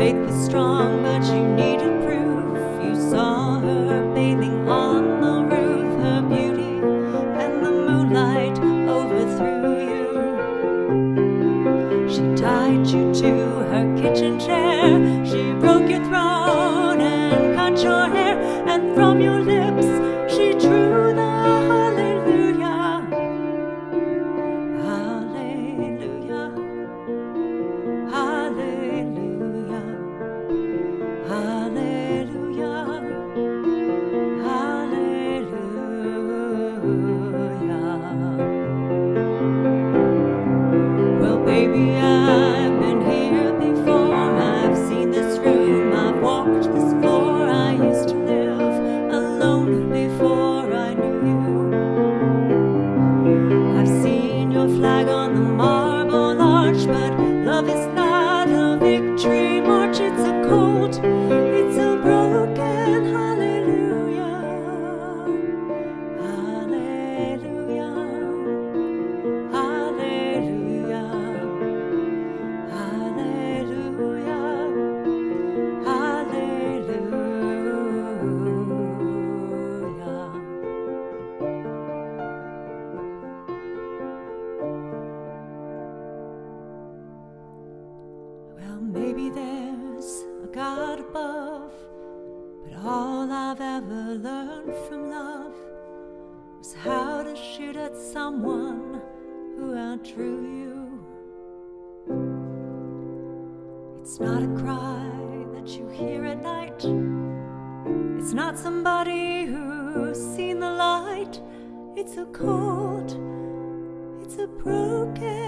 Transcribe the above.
faith was strong, but she needed proof. You saw her bathing on the roof, her beauty and the moonlight overthrew you. She tied you to her kitchen chair, she broke your throat and cut your hair, and from your lips she drew the hallelujah. Hallelujah. Hallelujah. Hallelujah. Hallelujah. Well, baby, I've been here before. I've seen this room, I've walked this floor. I used to live alone before I knew you. I've seen your flag on the marble arch, but love is not a victory march. It's a cold, it's a broken hallelujah. Hallelujah. Hallelujah. Hallelujah. Hallelujah. Well, maybe there's a God above, but all I've ever learned from love was how to shoot at someone who outdrew you. It's not a cry that you hear at night. It's not somebody who's seen the light. It's a cold, it's a broken